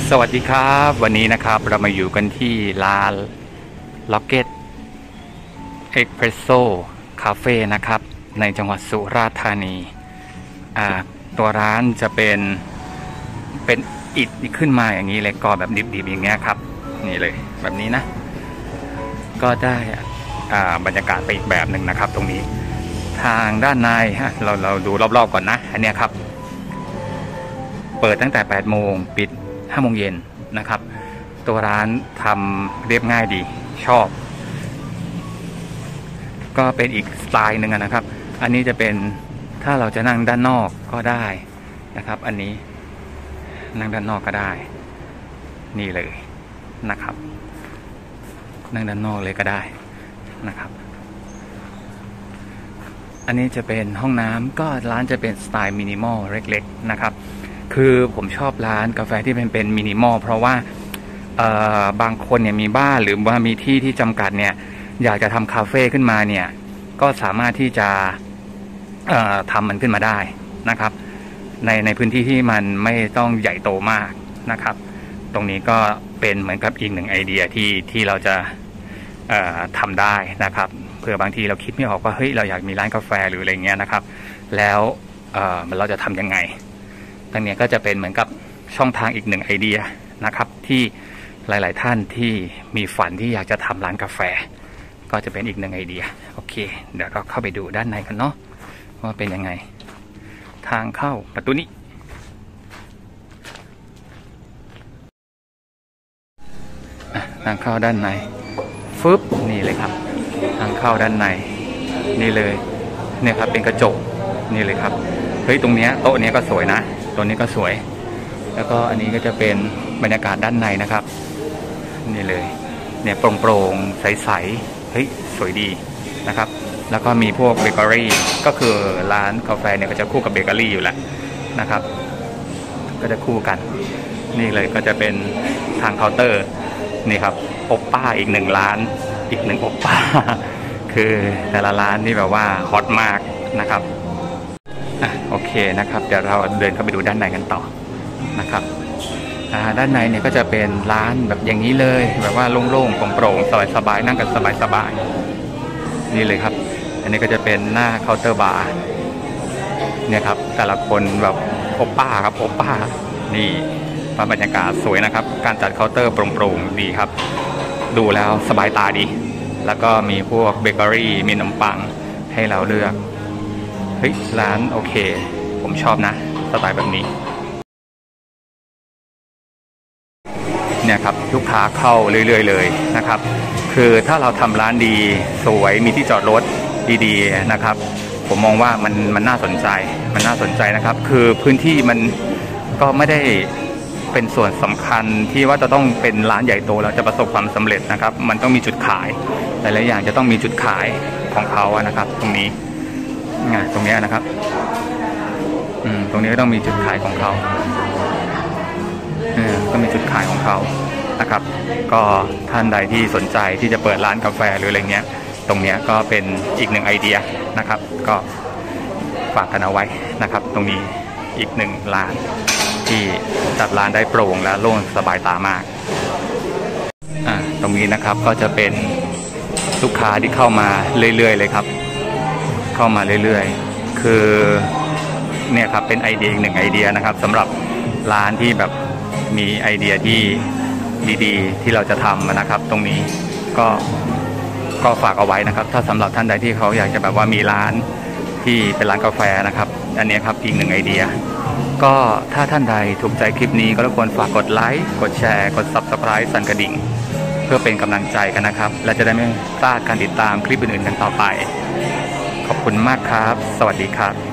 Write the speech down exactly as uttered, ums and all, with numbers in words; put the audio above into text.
สวัสดีครับวันนี้นะครับเรามาอยู่กันที่ร้าน Rocket Espresso Cafe นะครับในจังหวัดสุราษฎร์ธานีอ่าตัวร้านจะเป็นเป็นอิฐขึ้นมาอย่างนี้เลยก่อแบบดิบๆอย่างเงี้ยครับนี่เลยแบบนี้นะก็ได้อ่าบรรยากาศไปอีกแบบหนึ่งนะครับตรงนี้ทางด้านในฮะเราเราดูรอบๆก่อนนะอันเนี้ยครับเปิดตั้งแต่แปดโมงปิดห้าโมงเย็นนะครับตัวร้านทำเรียบง่ายดีชอบก็เป็นอีกสไตล์หนึ่งนะครับอันนี้จะเป็นถ้าเราจะนั่งด้านนอกก็ได้นะครับอันนี้นั่งด้านนอกก็ได้นี่เลยนะครับนั่งด้านนอกเลยก็ได้นะครับอันนี้จะเป็นห้องน้ำก็ร้านจะเป็นสไตล์มินิมอลเล็กๆนะครับคือผมชอบร้านกาแฟที่เป็นเป็นมินิมอลเพราะว่าบางคนเนี่ยมีบ้านหรือว่ามีที่ที่จำกัดเนี่ยอยากจะทำคาเฟ่ขึ้นมาเนี่ยก็สามารถที่จะทำมันขึ้นมาได้นะครับในในพื้นที่ที่มันไม่ต้องใหญ่โตมากนะครับตรงนี้ก็เป็นเหมือนกับอีกหนึ่งไอเดียที่ที่เราจะทำได้นะครับเผื่อบางทีเราคิดไม่ออกว่าเฮ้ยเราอยากมีร้านกาแฟหรืออะไรเงี้ยนะครับแล้วเราจะทํำยังไงตรงนี้ก็จะเป็นเหมือนกับช่องทางอีกหนึ่งไอเดียนะครับที่หลายๆท่านที่มีฝันที่อยากจะทำร้านกาแฟก็จะเป็นอีกหนึ่งไอเดียโอเคเดี๋ยวเราเข้าไปดูด้านในกันเนาะว่าเป็นยังไงทางเข้าประตูนี้ทางเข้าด้านในฟึบนี่เลยครับทางเข้าด้านในนี่เลยเนี่ยครับเป็นกระจกนี่เลยครับเฮ้ยตรงเนี้ยโต๊ะเนี้ยก็สวยนะตัวนี้ก็สวยแล้วก็อันนี้ก็จะเป็นบรรยากาศด้านในนะครับนี่เลยเนี่ยโปร่งๆใสๆเฮ้ยสวยดีนะครับแล้วก็มีพวกเบเกอรี่ก็คือร้านกาแฟเนี่ยก็จะคู่กับเบเกอรี่อยู่แล้วนะครับก็จะคู่กันนี่เลยก็จะเป็นทางเคาน์เตอร์นี่ครับโอปป้าอีกหนึ่งร้านอีกหนึ่งโอปป้าคือแต่ละร้านนี่แบบว่าฮอตมากนะครับอ่ะโอเคนะครับเดี๋ยวเราเดินเข้าไปดูด้านในกันต่อนะครับด้านในเนี่ยก็จะเป็นร้านแบบอย่างนี้เลยแบบว่าโล่งๆโปร่งๆสบายๆนั่งกันสบายๆนี่เลยครับอันนี้ก็จะเป็นหน้าเคาน์เตอร์บาร์เนี่ยครับแต่ละคนแบบโอป้าครับโอป้านี่บรรยากาศสวยนะครับการจัดเคาน์เตอร์โปร่งๆดีครับดูแล้วสบายตาดีแล้วก็มีพวกเบเกอรี่มีขนมปังให้เราเลือกเฮ้ยร้านโอเคผมชอบนะสไตล์แบบนี้เนี่ยครับลูกค้าเข้าเรื่อยๆเลยนะครับคือถ้าเราทำร้านดีสวยมีที่จอดรถดีๆนะครับผมมองว่ามันมันน่าสนใจมันน่าสนใจนะครับคือพื้นที่มันก็ไม่ได้เป็นส่วนสำคัญที่ว่าจะต้องเป็นร้านใหญ่โตแล้วจะประสบความสำเร็จนะครับมันต้องมีจุดขายหลายๆอย่างจะต้องมีจุดขายของเขาอะนะครับตรงนี้ตรงนี้นะครับอืมตรงนี้ก็ต้องมีจุดขายของเขาเออก็มีจุดขายของเขานะครับก็ท่านใดที่สนใจที่จะเปิดร้านกาแฟหรืออะไรเงี้ยตรงนี้ก็เป็นอีกหนึ่งไอเดียนะครับก็ฝากกันเอาไว้นะครับตรงนี้อีกหนึ่งร้านที่จัดร้านได้โปร่งและโล่งสบายตามากอ่าตรงนี้นะครับก็จะเป็นลูกค้าที่เข้ามาเรื่อยๆเลยครับเข้ามาเรื่อยๆคือเนี่ยครับเป็นไอเดียอีกหนึ่งไอเดียนะครับสำหรับร้านที่แบบมีไอเดียที่ดีๆที่เราจะทำนะครับตรงนี้ก็ก็ฝากเอาไว้นะครับถ้าสำหรับท่านใดที่เขาอยากจะแบบว่ามีร้านที่เป็นร้านกาแฟนะครับอันนี้ครับอีกหนึ่งไอเดียก็ถ้าท่านใดถูกใจคลิปนี้ก็รบกวนฝากกดไลค์กดแชร์กด ซับสไครบ์ สั่นกระดิ่งเพื่อเป็นกำลังใจกันนะครับและจะได้ไม่พลาดการติดตามคลิปอื่นๆกันต่อไปขอบคุณมากครับสวัสดีครับ